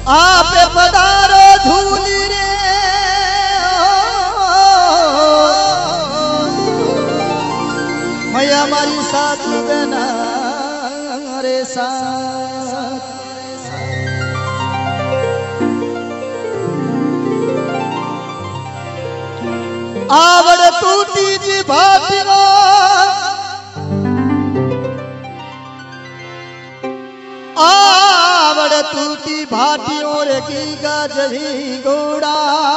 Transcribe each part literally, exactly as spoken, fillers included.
आपे पधारो धूली रे मैं हमारी साथ बना रे साथ आवड़ टूटी जी भाटियो आवड़ टूटी भाटियों रे की गजही घोड़ा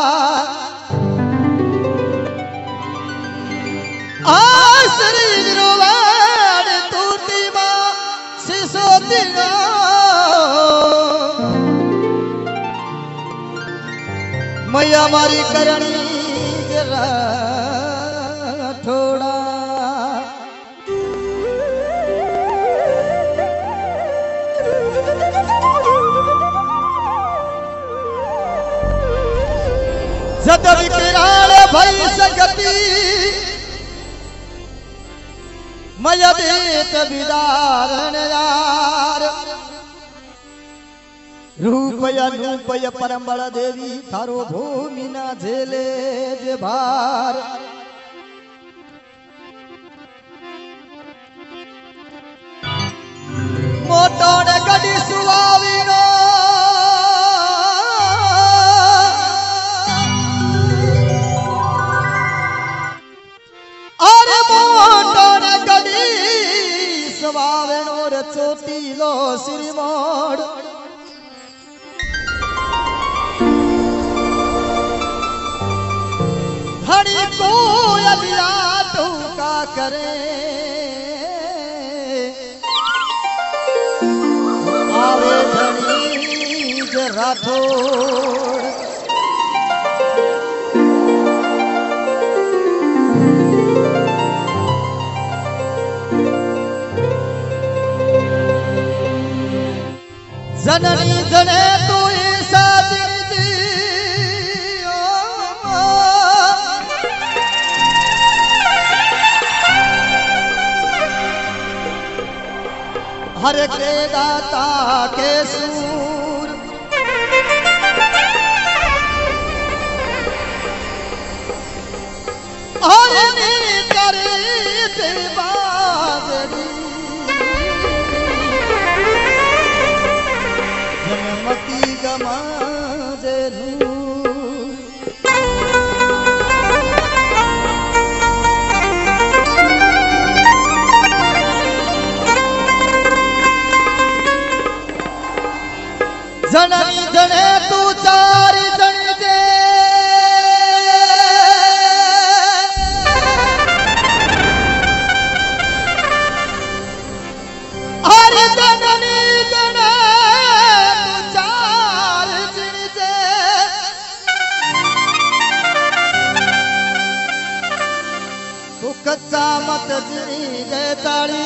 आसरी रोवाड़ टूटी मां सिसोतिया मैया मारी करणी जरा थोड़ा जद विकराल भई सकती मय देत विदारण यार रूपय रूपय परमबल देवी थारो भूमि ना झेले जे भार मोटो ने गडी सुवावीनो अरे मोटो ने गडी सुवावेनो रे चोटीलो श्रीमोड़ धनी को अलिया टूका करे आवे धनी जरा थोड़ जननी जने तू साथी हर के दाता के सूर और करे बाजरी जनमती गमा जरू जननी जने तू चारी जनी दे अरे जननी जने तू चार जनी दे तू कच्चा मत जनी दे ताड़ी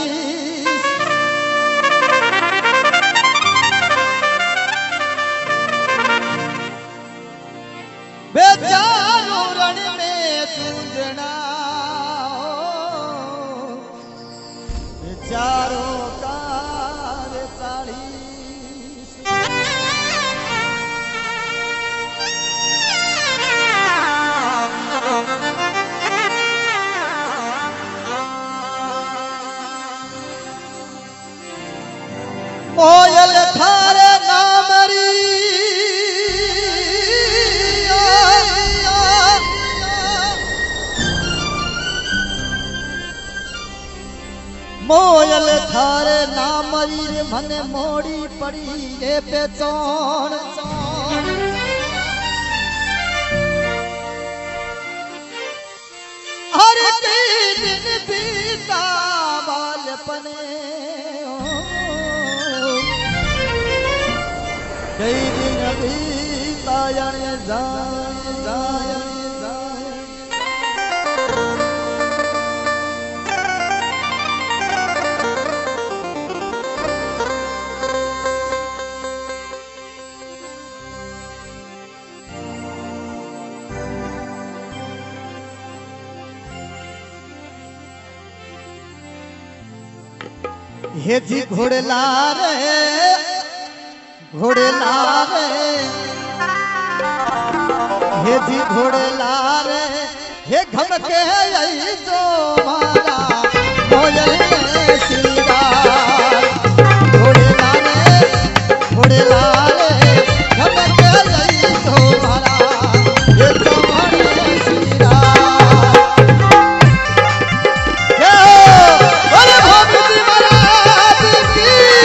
बेचारो रण में चूंजना बेचारो कार चालीस मोयल थारे नामरी मोयल थारे नामरी रे मने मोड़ी पड़ी ये पेचौन हर दिन बीता बालपने कई दिन बीता जाने जाए जाए हे जी घोड़ला रे घोड़ला रे घोड़े लारे हे घमके आई जो मारा कोयल में सिंगार घोड़े लारे घोड़े लारे घमके आई जो मारा ये कमर में सिंगार हे बोले भगवती महाराज की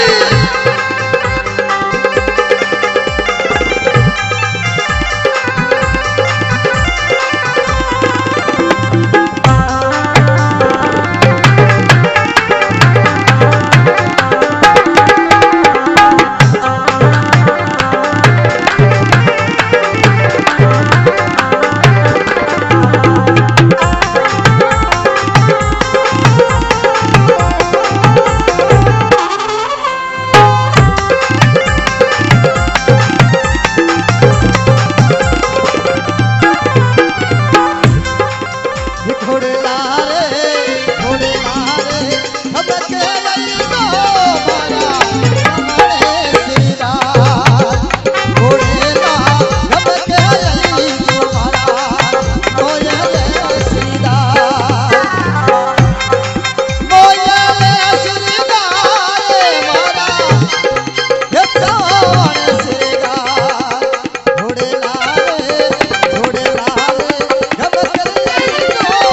घोड़े लारे घोड़े लारे घमके आई जो मारा हमारे सिरार घोड़े ला घमके आई जो मारा कोयल सिरार कोयल सिरार मारा ये कौन सिरार घोड़े लारे घोड़े लारे घमके आई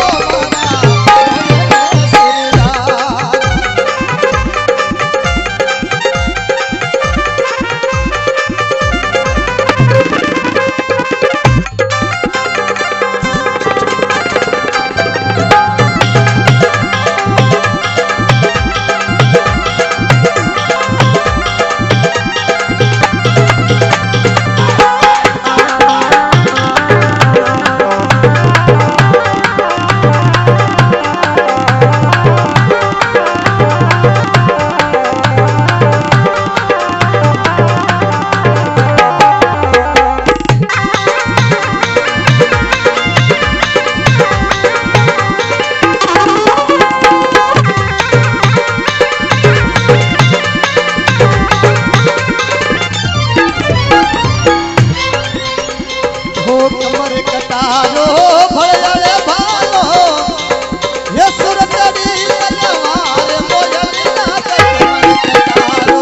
हो कमर कटारो भड़ले भालो ये सुरतरी तलवार मोयल ना कमर कटारो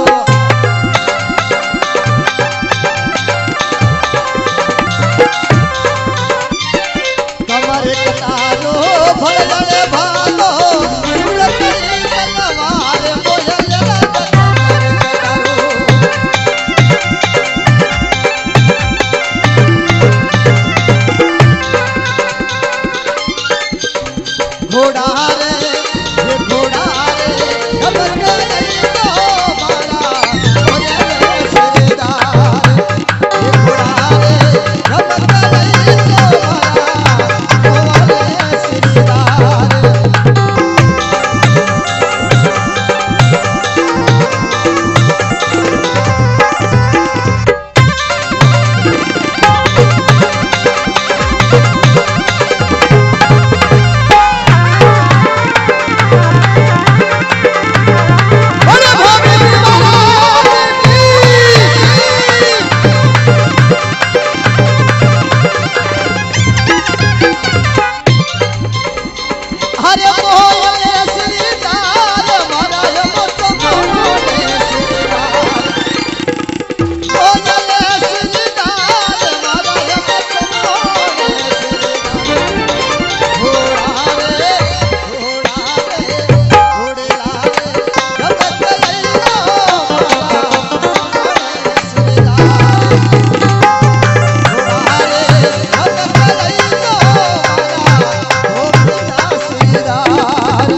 कमर कटारो भड़ले भालो सुरतरी तलवार मोयल ना कमर कटारो घोड़ा रे ये घोड़ा रे घमके आई जो मारा कोयल सिरदार ये घोड़ा रे घमके आई जो मारा कोयल सिरदार हरे कोयल सिरदार मारा ये मत कोयल सिरदार कोयल सिरदार मारा ये मत कोयल सिरदार घोड़ा रे घोड़ा रे घोड़े लारे घमके आई जो मारा सिरदार घोड़ा रे घमके आई जो मारा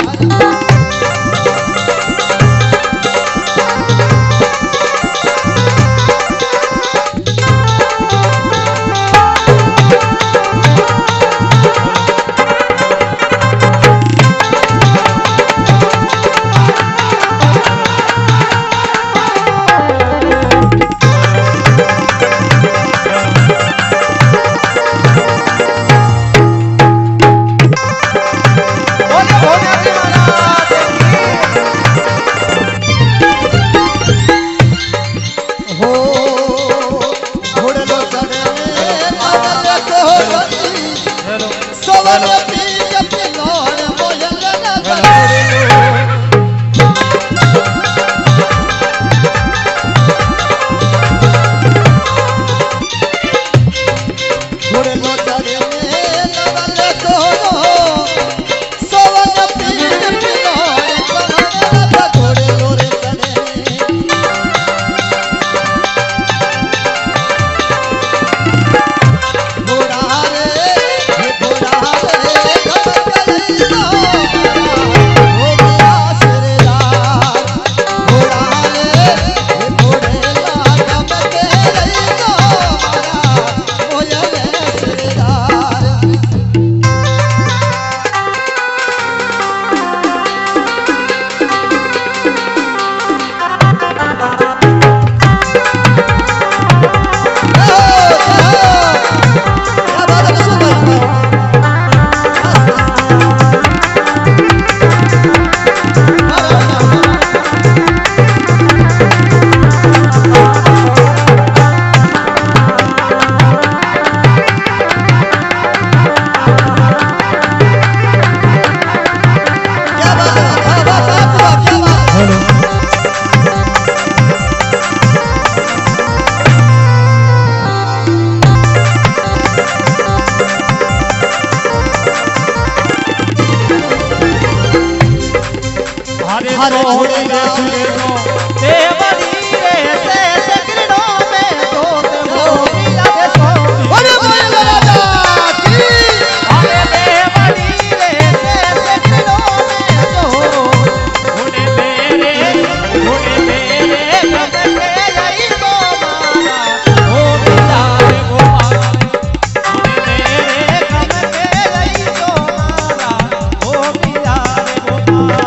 हो घोड़े लो चढ़े हर घोड़े रे सुनो देवरी रे से सगड़ो में तो मोरिया रे स्वामी अरे बोल राजा की अरे देवरी रे से सगड़ो में तो घोड़े मेरे घोड़े मेरे कब के आई तो मारा ओ मिला रे गोपाल घोड़े मेरे कब के आई तो मारा ओ मिला रे गोपाल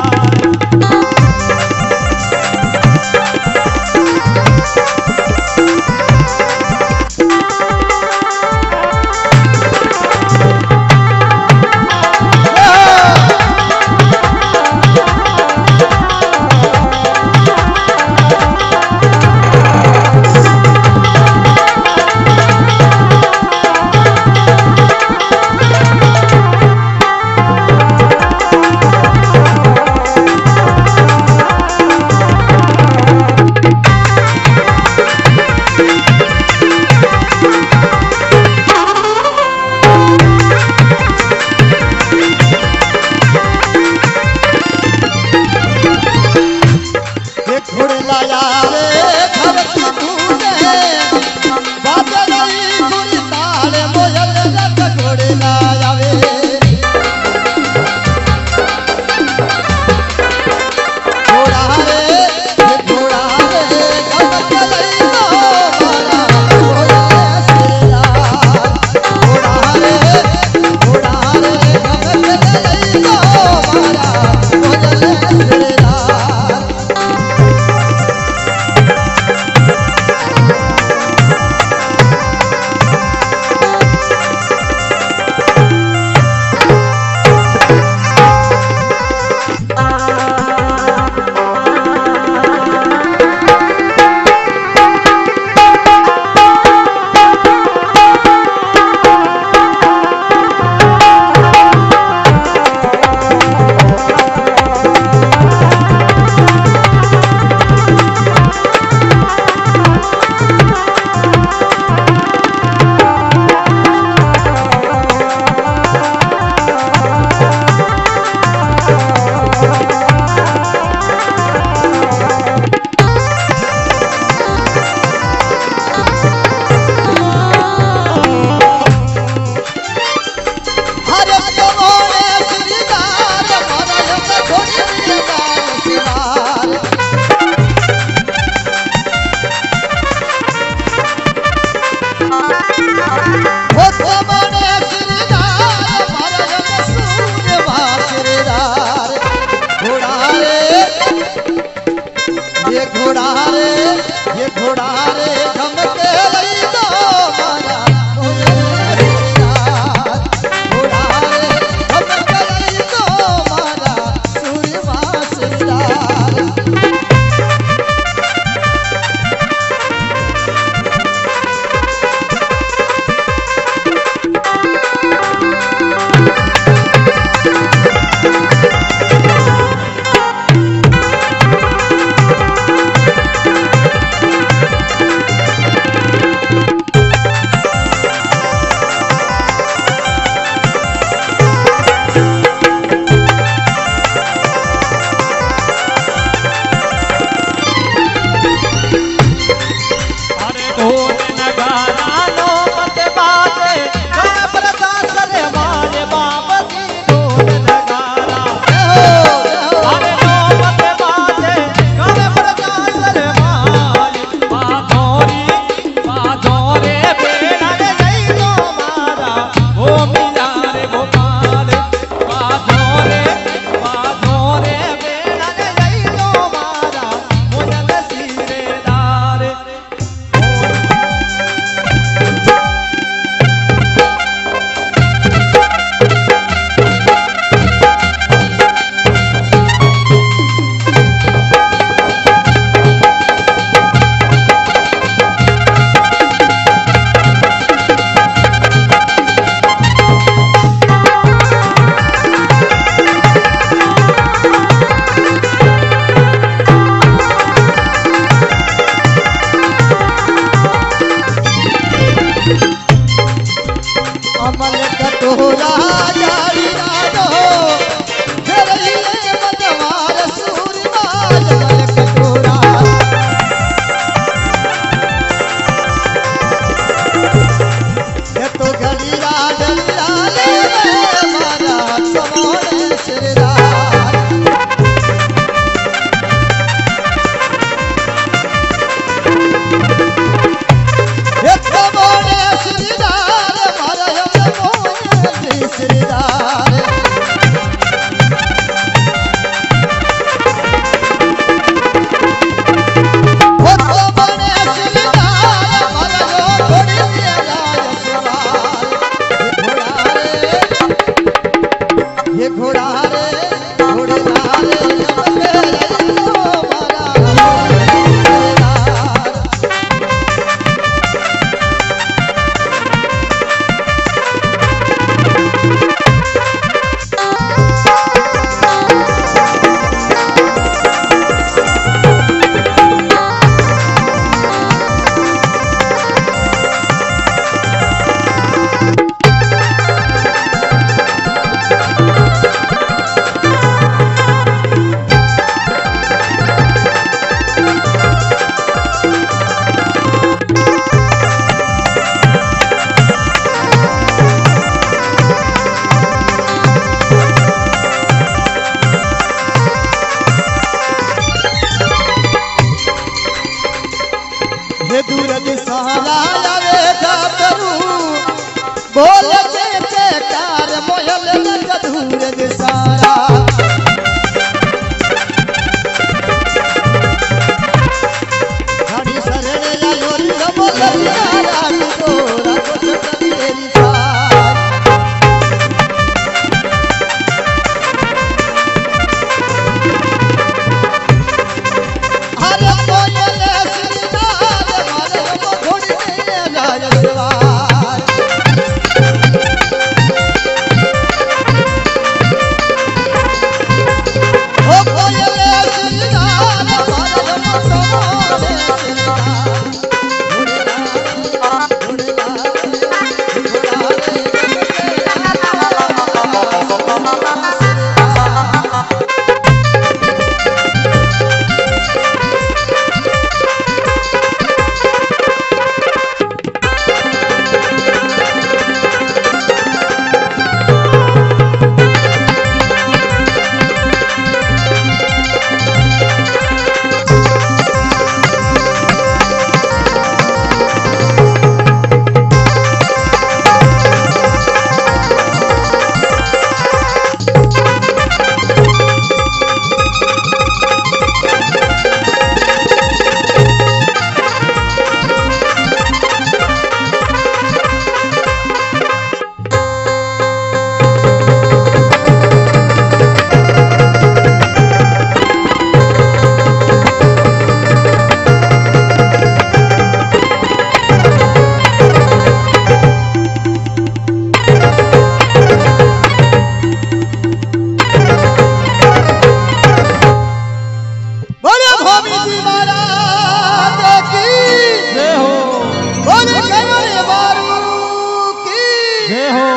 हे दूर दिसारा आवे जातरू बोल के के कार मोयल लग दूर दिसारा घड़ी सरने आयोरी बोल यारा तोरा कुछ तेरी सार अरे मोयल जय हो।